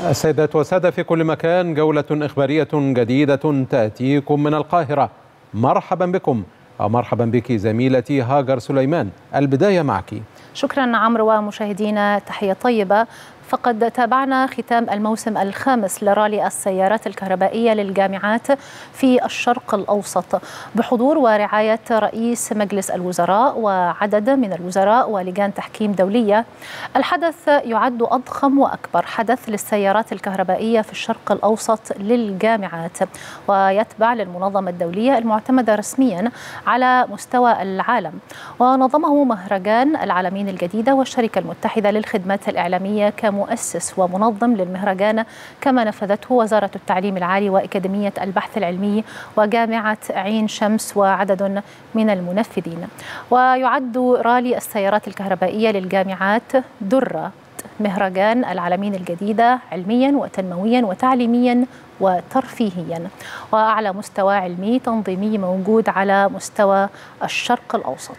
السيدات والسادة في كل مكان، جولة إخبارية جديدة تأتيكم من القاهرة. مرحبا بكم أو مرحبا بك زميلتي هاجر سليمان. البداية معك. شكرا عمرو، ومشاهدينا تحية طيبة. فقد تابعنا ختام الموسم الخامس لرالي السيارات الكهربائية للجامعات في الشرق الأوسط بحضور ورعاية رئيس مجلس الوزراء وعدد من الوزراء ولجان تحكيم دولية. الحدث يعد أضخم وأكبر حدث للسيارات الكهربائية في الشرق الأوسط للجامعات، ويتبع للمنظمة الدولية المعتمدة رسميا على مستوى العالم. ونظمه مهرجان العالمين الجديدة والشركة المتحدة للخدمات الإعلامية كمؤسس ومنظم للمهرجان، كما نفذته وزارة التعليم العالي وأكاديمية البحث العلمي وجامعة عين شمس وعدد من المنفذين. ويعد رالي السيارات الكهربائية للجامعات درة مهرجان العالمين الجديدة علميا وتنمويا وتعليميا وترفيهيا، وأعلى مستوى علمي تنظيمي موجود على مستوى الشرق الأوسط.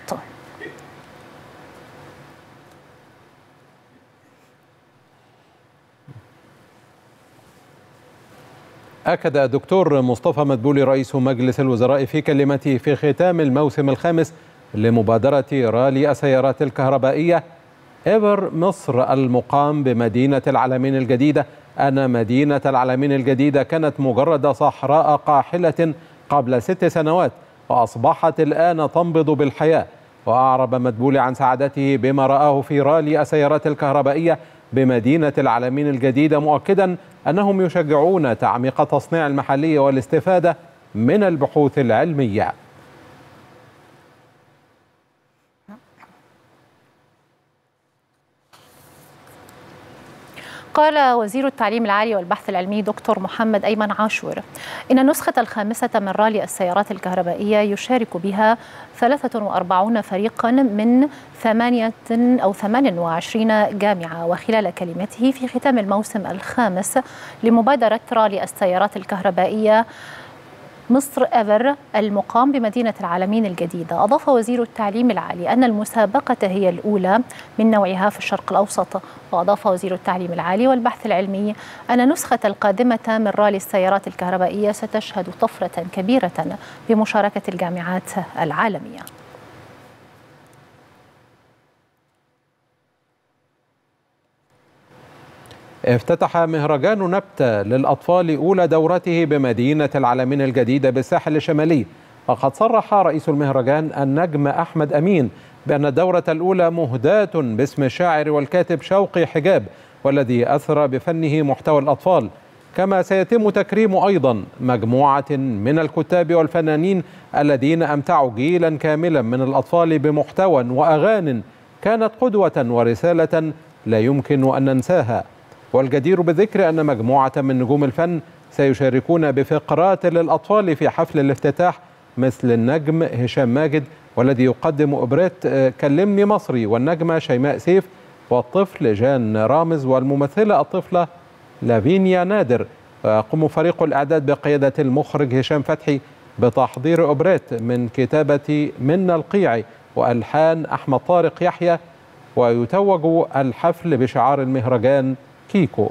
أكد الدكتور مصطفى مدبولي رئيس مجلس الوزراء في كلمته في ختام الموسم الخامس لمبادرة رالي السيارات الكهربائية إيفر مصر المقام بمدينة العالمين الجديدة أن مدينة العالمين الجديدة كانت مجرد صحراء قاحلة قبل 6 سنوات وأصبحت الآن تنبض بالحياة. وأعرب مدبولي عن سعادته بما رآه في رالي السيارات الكهربائية بمدينة العالمين الجديدة، مؤكدا أنهم يشجعون تعميق التصنيع المحلي والاستفادة من البحوث العلمية. قال وزير التعليم العالي والبحث العلمي دكتور محمد أيمن عاشور إن النسخة الخامسة من رالي السيارات الكهربائية يشارك بها 43 فريقا من 28 جامعة. وخلال كلمته في ختام الموسم الخامس لمبادرة رالي السيارات الكهربائية مصر إيفر المقام بمدينة العالمين الجديدة، أضاف وزير التعليم العالي أن المسابقة هي الأولى من نوعها في الشرق الأوسط. وأضاف وزير التعليم العالي والبحث العلمي أن النسخة القادمة من رالي السيارات الكهربائية ستشهد طفرة كبيرة بمشاركة الجامعات العالمية. افتتح مهرجان نبتة للأطفال أولى دورته بمدينة العالمين الجديدة بالساحل الشمالي. وقد صرح رئيس المهرجان النجم أحمد أمين بأن الدورة الأولى مهداة باسم الشاعر والكاتب شوقي حجاب، والذي أثرى بفنه محتوى الأطفال. كما سيتم تكريم أيضا مجموعة من الكتاب والفنانين الذين أمتعوا جيلا كاملا من الأطفال بمحتوى وأغاني كانت قدوة ورسالة لا يمكن أن ننساها. والجدير بالذكر أن مجموعة من نجوم الفن سيشاركون بفقرات للأطفال في حفل الافتتاح، مثل النجم هشام ماجد والذي يقدم أوبريت كلمني مصري، والنجمة شيماء سيف، والطفل جان رامز، والممثلة الطفلة لافينيا نادر. ويقوم فريق الإعداد بقيادة المخرج هشام فتحي بتحضير أوبريت من كتابة منى القيعي وألحان أحمد طارق يحيى. ويتوج الحفل بشعار المهرجان كيكو.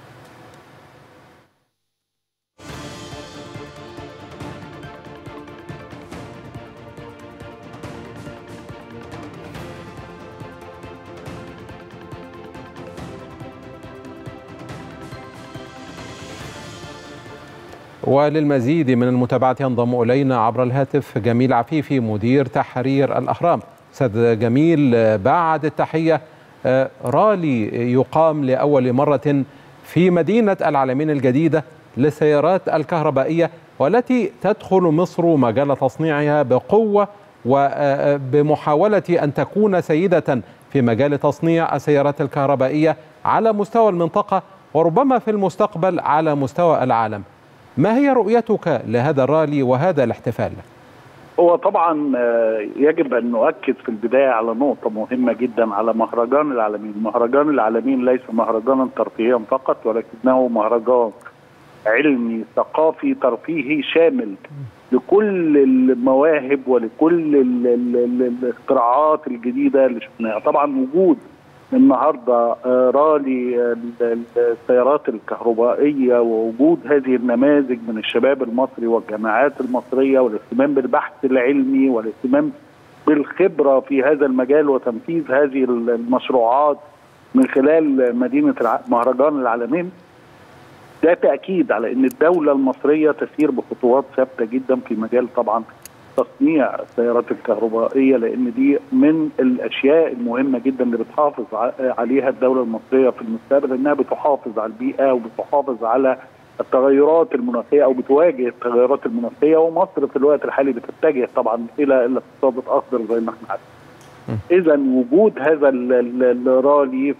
وللمزيد من المتابعة ينضم إلينا عبر الهاتف جميل عفيفي مدير تحرير الأهرام. أستاذ جميل، بعد التحية، رالي يقام لأول مرة في مدينة العالمين الجديدة للسيارات الكهربائية، والتي تدخل مصر مجال تصنيعها بقوة وبمحاولة أن تكون سيدة في مجال تصنيع السيارات الكهربائية على مستوى المنطقة وربما في المستقبل على مستوى العالم. ما هي رؤيتك لهذا الرالي وهذا الاحتفال؟ هو طبعا يجب أن نؤكد في البداية على نقطة مهمة جدا على مهرجان العالمين. مهرجان العالمين ليس مهرجانا ترفيهيا فقط، ولكنه مهرجان علمي ثقافي ترفيهي شامل لكل المواهب ولكل الاختراعات الجديدة اللي شفناها. طبعا وجود النهارده رالي السيارات الكهربائيه ووجود هذه النماذج من الشباب المصري والجامعات المصريه والاهتمام بالبحث العلمي والاهتمام بالخبره في هذا المجال وتنفيذ هذه المشروعات من خلال مدينه مهرجان العالمين، ده تاكيد على ان الدوله المصريه تسير بخطوات ثابته جدا في مجال طبعا تصنيع السيارات الكهربائيه، لان دي من الاشياء المهمه جدا اللي بتحافظ عليها الدوله المصريه في المستقبل، انها بتحافظ على البيئه وبتحافظ على التغيرات المناخيه او بتواجه التغيرات المناخيه، ومصر في الوقت الحالي بتتجه طبعا الى الاقتصاد الاخضر زي ما احنا عارفين. اذا وجود هذا الرالي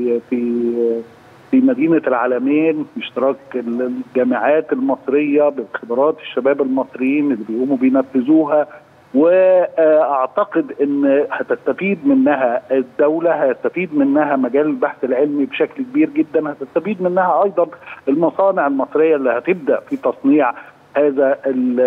في مدينة العالمين باشتراك الجامعات المصرية بخبرات الشباب المصريين اللي بيقوموا بينفذوها، واعتقد ان هتستفيد منها الدولة، هيستفيد منها مجال البحث العلمي بشكل كبير جدا، هتستفيد منها ايضا المصانع المصرية اللي هتبدأ في تصنيع هذا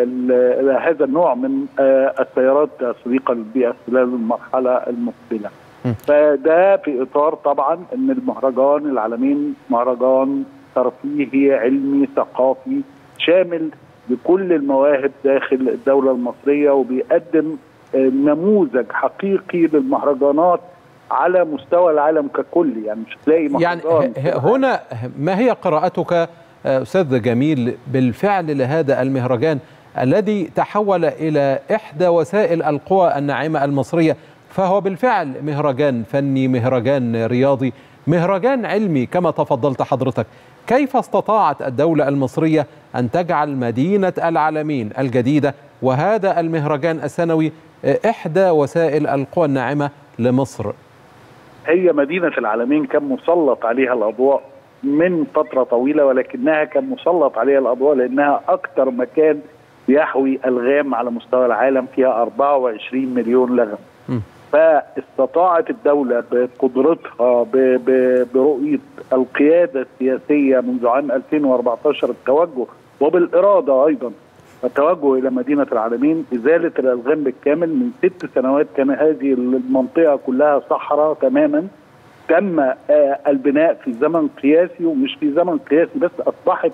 النوع من السيارات صديقة للبيئة خلال المرحلة المقبلة. فده في اطار طبعا ان المهرجان العالمين مهرجان ترفيهي علمي ثقافي شامل لكل المواهب داخل الدوله المصريه، وبيقدم نموذج حقيقي للمهرجانات على مستوى العالم ككل. يعني مش هتلاقي مهرجان يعني هنا ما هي قراءتك استاذ جميل بالفعل لهذا المهرجان الذي تحول الى احدى وسائل القوى الناعمه المصريه؟ فهو بالفعل مهرجان فني، مهرجان رياضي، مهرجان علمي كما تفضلت حضرتك. كيف استطاعت الدولة المصرية أن تجعل مدينة العالمين الجديدة وهذا المهرجان السنوي إحدى وسائل القوى الناعمة لمصر؟ هي مدينة العالمين كان مسلط عليها الأضواء من فترة طويلة، ولكنها كان مسلط عليها الأضواء لأنها أكثر مكان يحوي ألغام على مستوى العالم، فيها 24 مليون لغم. فاستطاعت الدولة بقدرتها برؤية القيادة السياسية منذ عام 2014 التوجه وبالإرادة أيضا التوجه إلى مدينة العالمين، إزالة الألغام بالكامل. من 6 سنوات كان هذه المنطقة كلها صحراء تماما، تم البناء في زمن قياسي، ومش في زمن قياسي بس، أصبحت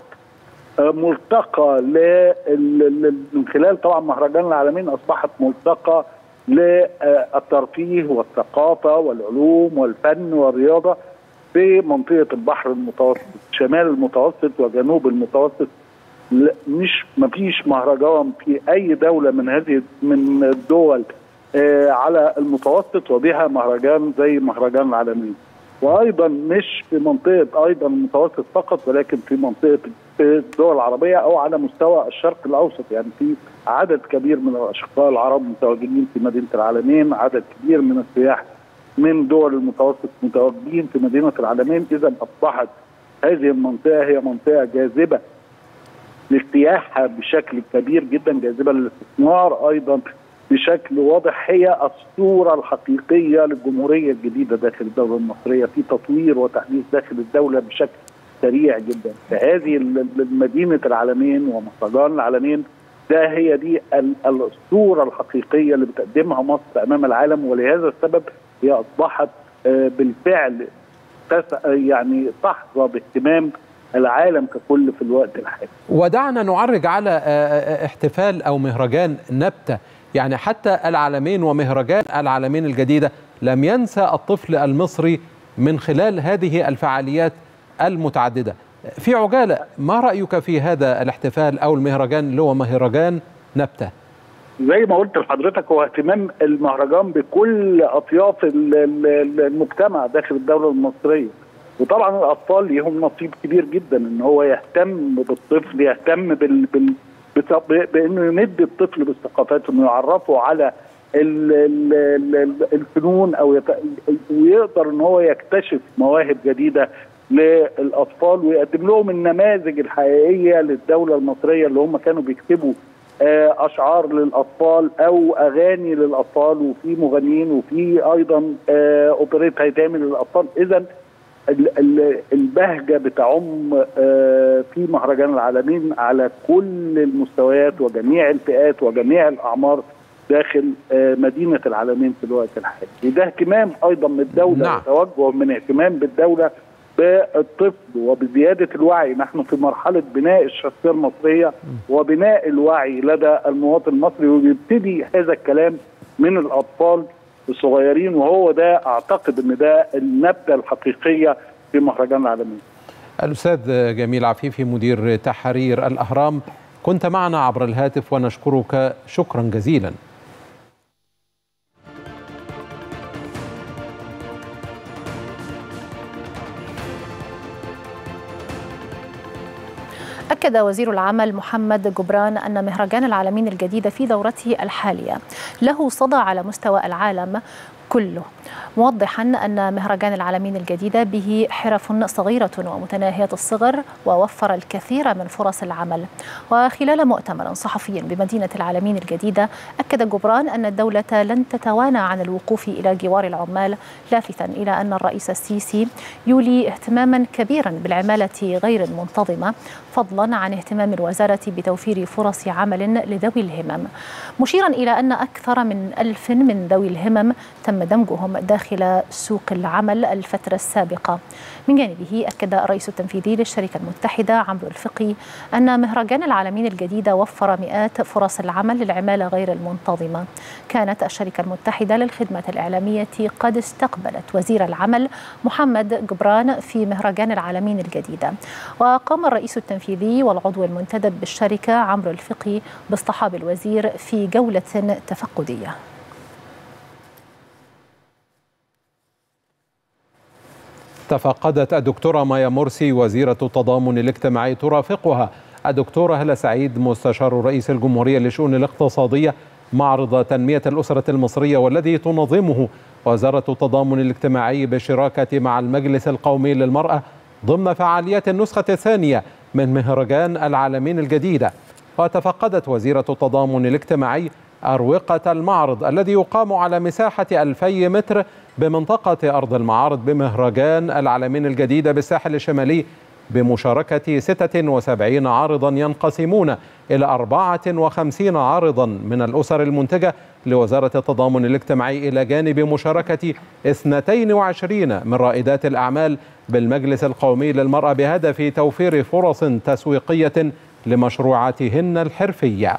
ملتقى من خلال طبعا مهرجان العالمين، أصبحت ملتقى للترفيه والثقافة والعلوم والفن والرياضة في منطقة البحر المتوسط، شمال المتوسط وجنوب المتوسط. مفيش مهرجان في أي دولة من الدول على المتوسط وبها مهرجان زي مهرجان العالمين. وأيضا مش في منطقة أيضا المتوسط فقط، ولكن في منطقة الدول العربية أو على مستوى الشرق الأوسط. يعني في عدد كبير من الأشقاء العرب متواجدين في مدينة العالمين، عدد كبير من السياح من دول المتوسط متواجدين في مدينة العالمين. إذا أصبحت هذه المنطقة هي منطقة جاذبة للسياحة بشكل كبير جدا، جاذبة للاستثمار أيضا بشكل واضح. هي الصورة الحقيقية للجمهورية الجديدة داخل الدولة المصرية في تطوير وتحديث داخل الدولة بشكل سريع جدا. فهذه مدينة العالمين ومهرجان العالمين ده هي دي الصورة الحقيقية اللي بتقدمها مصر أمام العالم، ولهذا السبب هي أصبحت بالفعل يعني تحظى باهتمام العالم ككل في الوقت الحالي. ودعنا نعرج على احتفال أو مهرجان نبتة، يعني حتى العالمين ومهرجان العالمين الجديدة لم ينسى الطفل المصري من خلال هذه الفعاليات المتعددة. في عجالة، ما رأيك في هذا الاحتفال أو المهرجان اللي هو مهرجان نبتة؟ زي ما قلت لحضرتك، هو اهتمام المهرجان بكل أطياف المجتمع داخل الدولة المصرية، وطبعا الأطفال لهم نصيب كبير جدا ان هو يهتم بالطفل، يهتم بانه يمد الطفل بالثقافات، انه يعرفه على الفنون ويقدر ان هو يكتشف مواهب جديده للاطفال، ويقدم لهم النماذج الحقيقيه للدوله المصريه اللي هم كانوا بيكتبوا اشعار للاطفال او اغاني للاطفال، وفي مغنيين وفي ايضا اوبريت هيتعمل للاطفال. اذا البهجه بتعم في مهرجان العالمين على كل المستويات وجميع الفئات وجميع الاعمار داخل مدينة العالمين في الوقت الحالي. وده اهتمام أيضا من الدولة، نعم. وتوجه من اهتمام بالدولة بالطفل وبزيادة الوعي. نحن في مرحلة بناء الشخصية المصرية وبناء الوعي لدى المواطن المصري، ويبتدي هذا الكلام من الأطفال الصغيرين، وهو ده أعتقد أن ده النبتة الحقيقية في مهرجان العالمين. الأستاذ جميل عفيفي مدير تحرير الأهرام، كنت معنا عبر الهاتف ونشكرك شكرا جزيلا. أكد وزير العمل محمد جبران أن مهرجان العالمين الجديدة في دورته الحالية له صدى على مستوى العالم كله، موضحا أن مهرجان العالمين الجديدة به حرف صغيرة ومتناهية الصغر ووفر الكثير من فرص العمل. وخلال مؤتمر صحفي بمدينة العالمين الجديدة أكد جبران أن الدولة لن تتوانى عن الوقوف إلى جوار العمال، لافتا إلى أن الرئيس السيسي يولي اهتماما كبيرا بالعمالة غير المنتظمة، فضلا عن اهتمام الوزارة بتوفير فرص عمل لذوي الهمم، مشيرا إلى أن أكثر من 1000 من ذوي الهمم تم دمجهم داخل سوق العمل الفترة السابقة. من جانبه أكد الرئيس التنفيذي للشركة المتحدة عمرو الفقي أن مهرجان العالمين الجديدة وفر مئات فرص العمل للعمالة غير المنتظمة. كانت الشركة المتحدة للخدمات الإعلامية قد استقبلت وزير العمل محمد جبران في مهرجان العالمين الجديدة، وقام الرئيس التنفيذي والعضو المنتدب بالشركة عمرو الفقي باصطحاب الوزير في جولة تفقدية. تفقدت الدكتورة مايا مرسي وزيرة التضامن الاجتماعي ترافقها الدكتورة هالة سعيد مستشار رئيس الجمهورية للشؤون الاقتصادية معرض تنمية الأسرة المصرية، والذي تنظمه وزارة التضامن الاجتماعي بالشراكة مع المجلس القومي للمرأة ضمن فعاليات النسخة الثانية من مهرجان العالمين الجديدة. وتفقدت وزيرة التضامن الاجتماعي أروقة المعرض الذي يقام على مساحة 2000 متر بمنطقة أرض المعارض بمهرجان العالمين الجديدة بالساحل الشمالي، بمشاركة 76 عارضا ينقسمون إلى 54 عارضا من الأسر المنتجة لوزارة التضامن الاجتماعي، إلى جانب مشاركة 22 من رائدات الأعمال بالمجلس القومي للمرأة، بهدف توفير فرص تسويقية لمشروعاتهن الحرفية.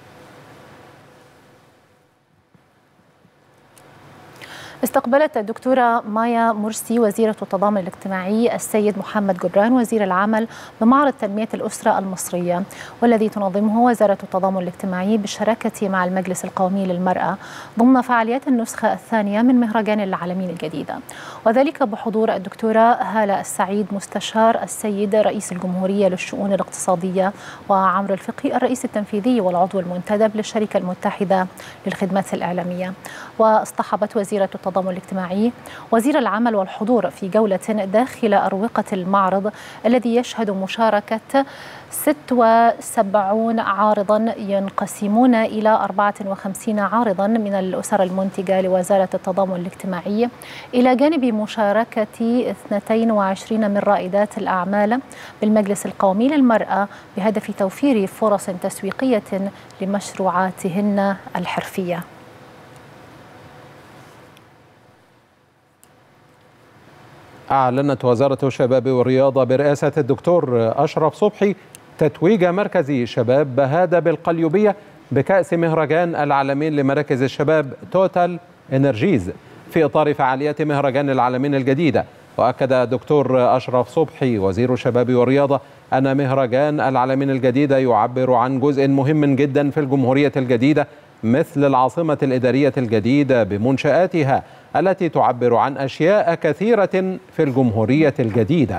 استقبلت الدكتورة مايا مرسي وزيرة التضامن الاجتماعي السيد محمد جبران وزير العمل بمعرض تنمية الأسرة المصرية، والذي تنظمه وزارة التضامن الاجتماعي بالشراكة مع المجلس القومي للمرأة ضمن فعاليات النسخة الثانية من مهرجان العالمين الجديدة، وذلك بحضور الدكتورة هالة السعيد مستشار السيد رئيس الجمهورية للشؤون الاقتصادية، وعمرو الفقي الرئيس التنفيذي والعضو المنتدب للشركة المتحدة للخدمات الإعلامية. واصطحبت وزيرة التضامن الاجتماعي وزير العمل والحضور في جولة داخل أروقة المعرض الذي يشهد مشاركة 76 عارضا ينقسمون إلى 54 عارضا من الأسر المنتجة لوزارة التضامن الاجتماعي، إلى جانب مشاركة 22 من رائدات الأعمال بالمجلس القومي للمرأة بهدف توفير فرص تسويقية لمشروعاتهن الحرفية. أعلنت وزارة الشباب والرياضة برئاسة الدكتور أشرف صبحي تتويج مركز شباب بهادة بالقليوبية بكأس مهرجان العالمين لمراكز الشباب توتال إنرجيز في إطار فعاليات مهرجان العالمين الجديدة. وأكد الدكتور أشرف صبحي وزير الشباب والرياضة أن مهرجان العالمين الجديدة يعبر عن جزء مهم جدا في الجمهورية الجديدة، مثل العاصمة الإدارية الجديدة بمنشآتها التي تعبر عن أشياء كثيرة في الجمهورية الجديدة.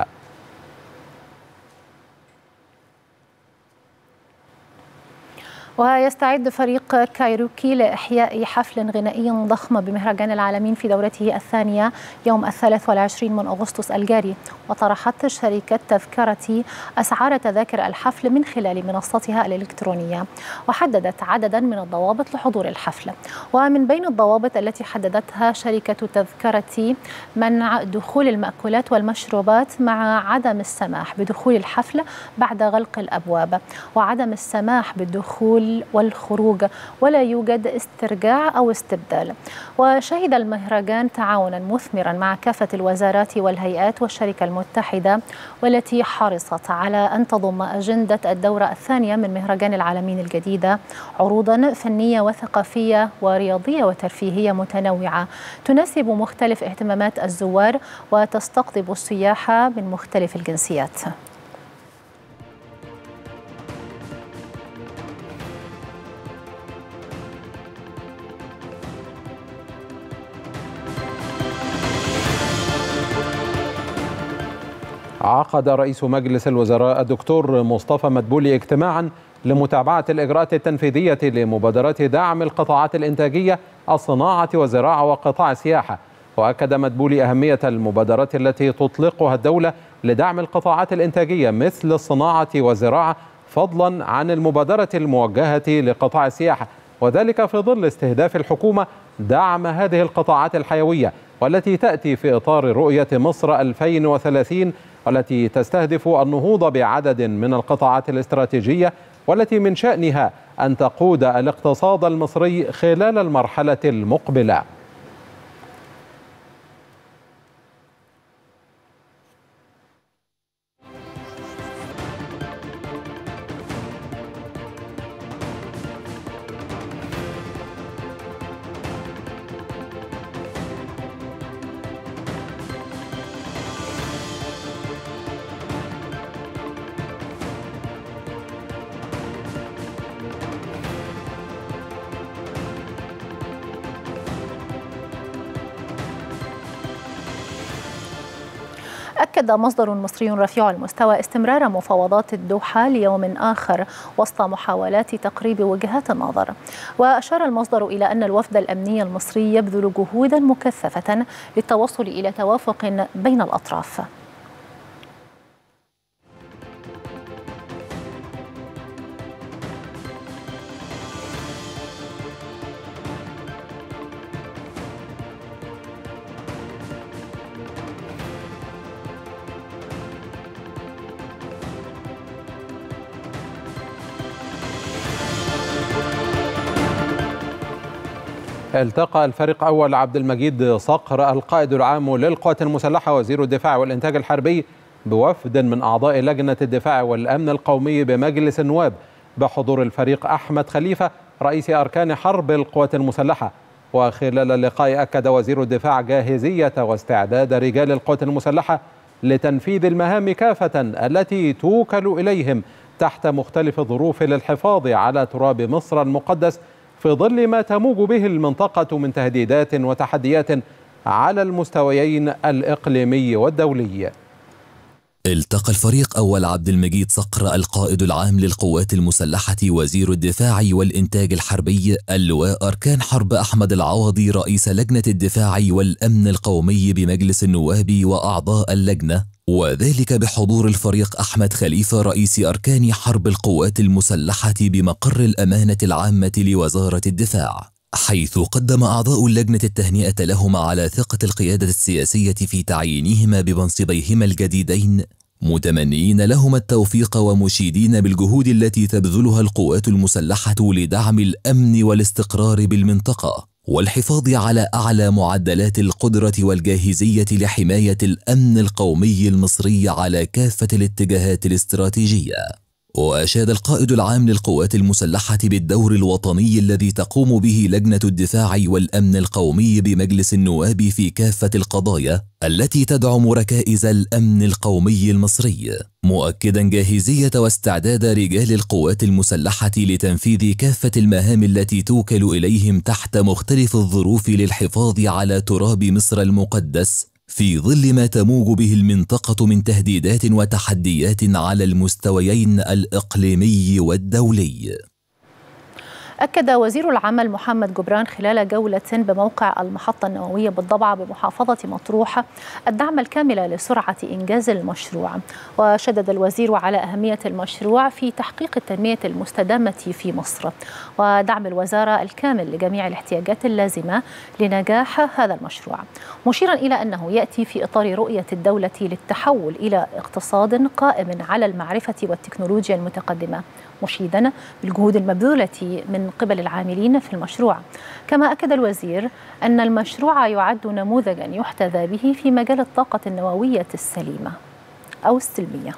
ويستعد فريق كايروكي لإحياء حفل غنائي ضخم بمهرجان العالمين في دورته الثانية يوم 23 من أغسطس الجاري. وطرحت شركة تذكرتي أسعار تذاكر الحفل من خلال منصتها الإلكترونية، وحددت عددا من الضوابط لحضور الحفل. ومن بين الضوابط التي حددتها شركة تذكرتي منع دخول المأكولات والمشروبات، مع عدم السماح بدخول الحفل بعد غلق الأبواب، وعدم السماح بالدخول الدخول والخروج، ولا يوجد استرجاع أو استبدال. وشهد المهرجان تعاونا مثمرا مع كافة الوزارات والهيئات والشركة المتحدة، والتي حرصت على أن تضم أجندة الدورة الثانية من مهرجان العالمين الجديدة عروضا فنية وثقافية ورياضية وترفيهية متنوعة تناسب مختلف اهتمامات الزوار وتستقطب السياح من مختلف الجنسيات. عقد رئيس مجلس الوزراء الدكتور مصطفى مدبولي اجتماعا لمتابعة الإجراءات التنفيذية لمبادرات دعم القطاعات الإنتاجية، الصناعة والزراعة وقطاع السياحة. وأكد مدبولي أهمية المبادرات التي تطلقها الدولة لدعم القطاعات الإنتاجية مثل الصناعة والزراعة، فضلا عن المبادرة الموجهة لقطاع السياحة، وذلك في ظل استهداف الحكومة دعم هذه القطاعات الحيوية، والتي تأتي في إطار رؤية مصر 2030، والتي تستهدف النهوض بعدد من القطاعات الاستراتيجية، والتي من شأنها أن تقود الاقتصاد المصري خلال المرحلة المقبلة. أكد مصدر مصري رفيع المستوى استمرار مفاوضات الدوحة ليوم آخر وسط محاولات تقريب وجهات النظر. وأشار المصدر إلى أن الوفد الأمني المصري يبذل جهودا مكثفة للتوصل إلى توافق بين الأطراف. التقى الفريق أول عبد المجيد صقر القائد العام للقوات المسلحة وزير الدفاع والإنتاج الحربي بوفد من أعضاء لجنة الدفاع والأمن القومي بمجلس النواب بحضور الفريق أحمد خليفة رئيس أركان حرب القوات المسلحة. وخلال اللقاء أكد وزير الدفاع جاهزية واستعداد رجال القوات المسلحة لتنفيذ المهام كافة التي توكل إليهم تحت مختلف الظروف للحفاظ على تراب مصر المقدس في ظل ما تموج به المنطقة من تهديدات وتحديات على المستويين الإقليمي والدولي. التقى الفريق أول عبد المجيد صقر القائد العام للقوات المسلحة وزير الدفاع والإنتاج الحربي اللواء أركان حرب أحمد العوضي رئيس لجنة الدفاع والأمن القومي بمجلس النواب وأعضاء اللجنة، وذلك بحضور الفريق أحمد خليفة رئيس أركان حرب القوات المسلحة بمقر الأمانة العامة لوزارة الدفاع، حيث قدم أعضاء اللجنة التهنئة لهما على ثقة القيادة السياسية في تعيينهما بمنصبيهما الجديدين، متمنيين لهما التوفيق ومشيدين بالجهود التي تبذلها القوات المسلحة لدعم الأمن والاستقرار بالمنطقة والحفاظ على أعلى معدلات القدرة والجاهزية لحماية الأمن القومي المصري على كافة الاتجاهات الاستراتيجية. وأشاد القائد العام للقوات المسلحة بالدور الوطني الذي تقوم به لجنة الدفاع والأمن القومي بمجلس النواب في كافة القضايا التي تدعم ركائز الأمن القومي المصري، مؤكدا جاهزية واستعداد رجال القوات المسلحة لتنفيذ كافة المهام التي توكل إليهم تحت مختلف الظروف للحفاظ على تراب مصر المقدس في ظل ما تموج به المنطقة من تهديدات وتحديات على المستويين الإقليمي والدولي. أكد وزير العمل محمد جبران خلال جولة بموقع المحطة النووية بالضبعة بمحافظة مطروح الدعم الكامل لسرعة إنجاز المشروع. وشدد الوزير على أهمية المشروع في تحقيق التنمية المستدامة في مصر ودعم الوزارة الكامل لجميع الاحتياجات اللازمة لنجاح هذا المشروع، مشيرا إلى أنه يأتي في إطار رؤية الدولة للتحول إلى اقتصاد قائم على المعرفة والتكنولوجيا المتقدمة، مشيدا بالجهود المبذولة من قبل العاملين في المشروع. كما أكد الوزير أن المشروع يعد نموذجا يحتذى به في مجال الطاقة النووية السليمة أو السلمية.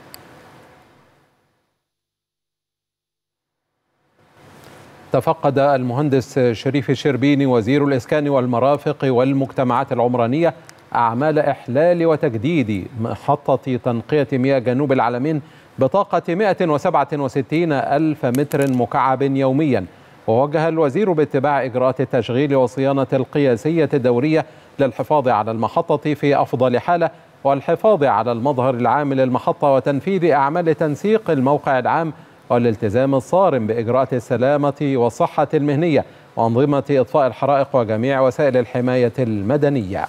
تفقد المهندس شريف الشربيني وزير الإسكان والمرافق والمجتمعات العمرانية أعمال إحلال وتجديد محطة تنقية مياه جنوب العلمين بطاقة 167 ألف متر مكعب يوميا. ووجه الوزير باتباع إجراءات التشغيل والصيانة القياسية الدورية للحفاظ على المحطة في أفضل حالة والحفاظ على المظهر العام للمحطة وتنفيذ أعمال تنسيق الموقع العام والالتزام الصارم بإجراءات السلامة والصحة المهنية وأنظمة إطفاء الحرائق وجميع وسائل الحماية المدنية.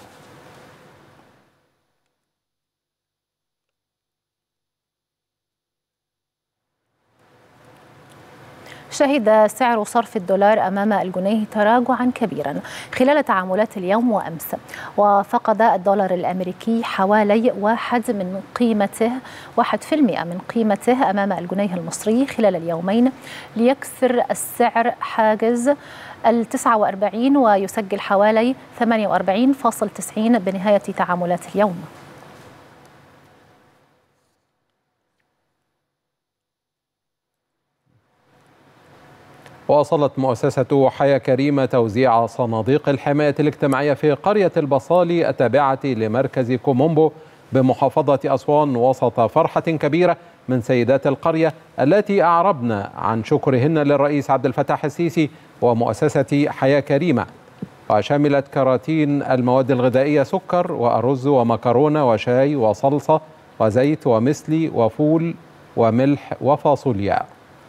شهد سعر صرف الدولار أمام الجنيه تراجعا كبيرا خلال تعاملات اليوم وأمس، وفقد الدولار الأمريكي حوالي 1% من قيمته أمام الجنيه المصري خلال اليومين، ليكسر السعر حاجز 49 ويسجل حوالي 48.90 بنهاية تعاملات اليوم. واصلت مؤسسة حياة كريمة توزيع صناديق الحماية الاجتماعية في قرية البصالي التابعة لمركز كومومبو بمحافظة أسوان وسط فرحة كبيرة من سيدات القرية التي أعربن عن شكرهن للرئيس عبد الفتاح السيسي ومؤسسة حياة كريمة. وشملت كراتين المواد الغذائية سكر وأرز ومكرونة وشاي وصلصة وزيت ومسلي وفول وملح وفاصوليا.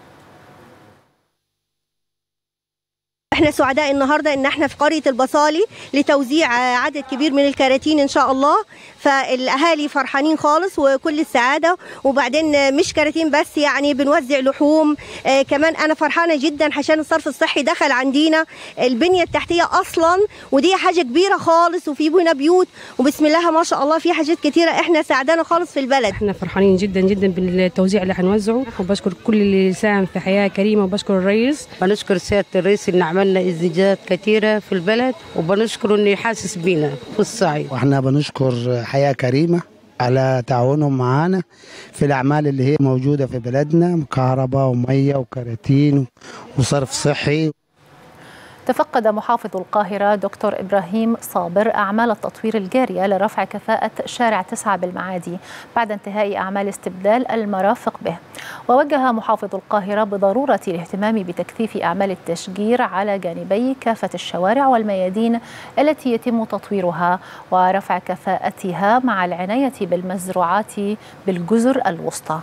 احنا سعداء النهارده ان احنا في قريه البصالي لتوزيع عدد كبير من الكراتين ان شاء الله، فالاهالي فرحانين خالص وكل السعاده. وبعدين مش كراتين بس، يعني بنوزع لحوم كمان. انا فرحانه جدا عشان الصرف الصحي دخل عندنا البنيه التحتيه اصلا، ودي حاجه كبيره خالص، وفي بنا بيوت وبسم الله ما شاء الله في حاجات كتيره احنا سعدانه خالص في البلد. احنا فرحانين جدا جدا بالتوزيع اللي هنوزعه، وبشكر كل اللي ساهم في حياه كريمه، وبشكر الرئيس. بنشكر سياده الرئيس ان عملنا ازديادات كثيره في البلد، وبنشكره انه يحاسس بينا في الصعيد. واحنا بنشكر حياه كريمه على تعاونهم معانا في الاعمال اللي هي موجوده في بلدنا، كهرباء وميه وكراتين وصرف صحي. تفقد محافظ القاهرة دكتور إبراهيم صابر أعمال التطوير الجارية لرفع كفاءة شارع 9 بالمعادي بعد انتهاء أعمال استبدال المرافق به. ووجه محافظ القاهرة بضرورة الاهتمام بتكثيف أعمال التشجير على جانبي كافة الشوارع والميادين التي يتم تطويرها ورفع كفاءتها مع العناية بالمزروعات بالجزر الوسطى.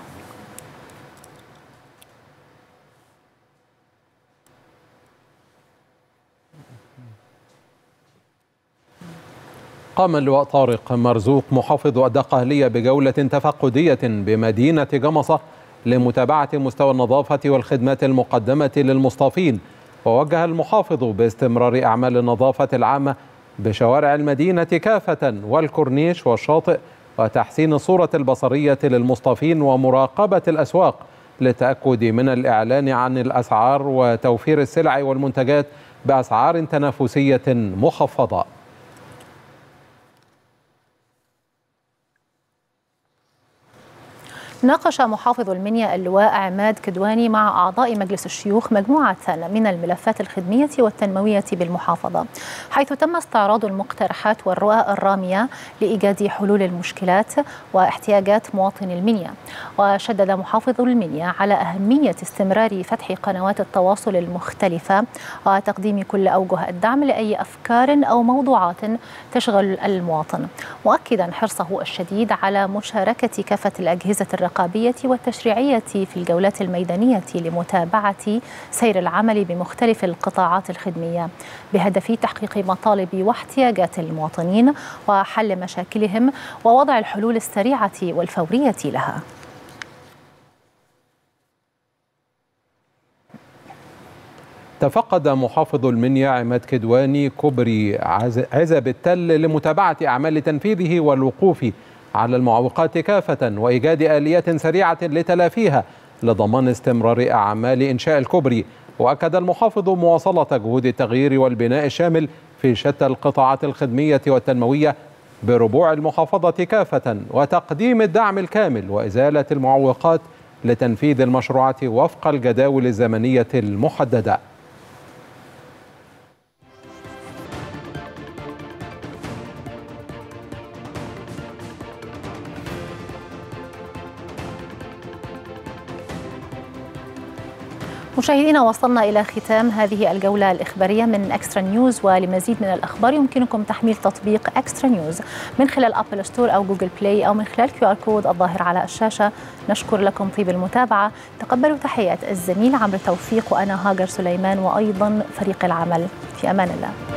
قام اللواء طارق مرزوق محافظ الدقهلية بجولة تفقدية بمدينة جمصة لمتابعة مستوى النظافة والخدمات المقدمة للمصطافين. ووجه المحافظ باستمرار أعمال النظافة العامة بشوارع المدينة كافة والكورنيش والشاطئ، وتحسين الصورة البصرية للمصطافين ومراقبة الأسواق للتأكد من الإعلان عن الأسعار وتوفير السلع والمنتجات بأسعار تنافسية مخفضة. ناقش محافظ المنيا اللواء عماد كدواني مع أعضاء مجلس الشيوخ مجموعة من الملفات الخدمية والتنموية بالمحافظة، حيث تم استعراض المقترحات والرؤى الرامية لإيجاد حلول المشكلات واحتياجات مواطني المنيا. وشدد محافظ المنيا على أهمية استمرار فتح قنوات التواصل المختلفة وتقديم كل أوجه الدعم لأي أفكار أو موضوعات تشغل المواطن، مؤكدا حرصه الشديد على مشاركة كافة الأجهزة الرقابية الرقابية والتشريعية في الجولات الميدانية لمتابعة سير العمل بمختلف القطاعات الخدمية بهدف تحقيق مطالب واحتياجات المواطنين وحل مشاكلهم ووضع الحلول السريعة والفورية لها. تفقد محافظ المنيا عماد كدواني كوبري عزب التل لمتابعة أعمال تنفيذه والوقوف على المعوقات كافة وإيجاد آليات سريعة لتلافيها لضمان استمرار أعمال إنشاء الكوبري. وأكد المحافظ مواصلة جهود التغيير والبناء الشامل في شتى القطاعات الخدمية والتنموية بربوع المحافظة كافة وتقديم الدعم الكامل وإزالة المعوقات لتنفيذ المشروعات وفق الجداول الزمنية المحددة. مشاهدينا، وصلنا إلى ختام هذه الجولة الإخبارية من إكسترا نيوز، ولمزيد من الأخبار يمكنكم تحميل تطبيق إكسترا نيوز من خلال أبل ستور أو جوجل بلاي أو من خلال QR كود الظاهر على الشاشة. نشكر لكم طيب المتابعة. تقبلوا تحيات الزميل عمرو توفيق وأنا هاجر سليمان وأيضا فريق العمل. في أمان الله.